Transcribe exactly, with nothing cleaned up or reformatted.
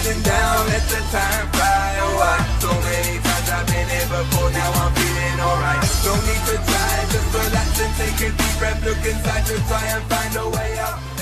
feeling down, let the time fly away. So many times I've been here before, now I'm feeling alright. No need to try, just relax and take a deep breath. Look inside to try and find a way out.